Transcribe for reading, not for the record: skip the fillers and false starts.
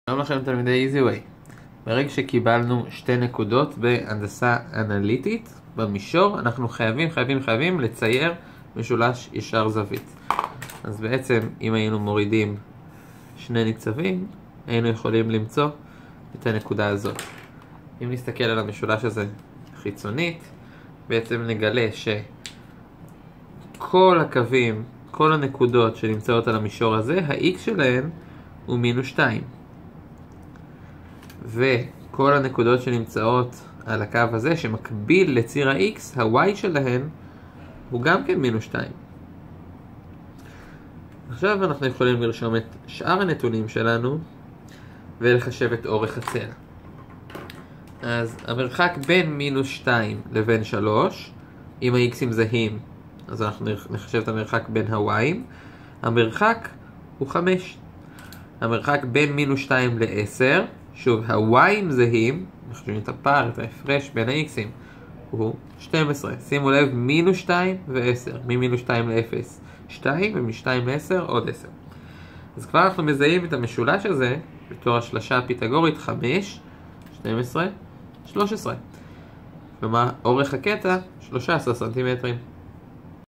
שלום לכם תלמידי EasyWay. ברגע שקיבלנו שתי נקודות בהנדסה אנליטית במישור, אנחנו חייבים לצייר משולש ישר זווית. אז בעצם אם היינו מורידים שני ניצבים, היינו יכולים למצוא את הנקודה הזאת. אם נסתכל על המשולש הזה חיצונית, בעצם נגלה שכל הקווים, כל הנקודות שנמצאות על המישור הזה, ה-x שלהן הוא מינוס 2. וכל הנקודות שנמצאות על הקו הזה שמקביל לציר ה-x, ה-y שלהן הוא גם כן מינוס 2. עכשיו אנחנו יכולים לרשום את שאר הנתונים שלנו ולחשב את אורך הצלע. אז המרחק בין מינוס 2 לבין 3, אם ה-x'ים זהים, אז אנחנו נחשב את המרחק בין ה-y'ים. המרחק הוא 5. המרחק בין מינוס 2 ל-10, שוב, ה-y'ים זהים, נחשבים את הפער, את ההפרש בין ה-x'ים, הוא 12. שימו לב, מינוס 2 ו-10. ממינוס 2 ל-0, 2, ומ-2 ל-10, עוד 10. אז כבר אנחנו מזהים את המשולש הזה בתור השלשה הפיתגורית 5, 12, 13. כלומר, אורך הקטע 13 סנטימטרים.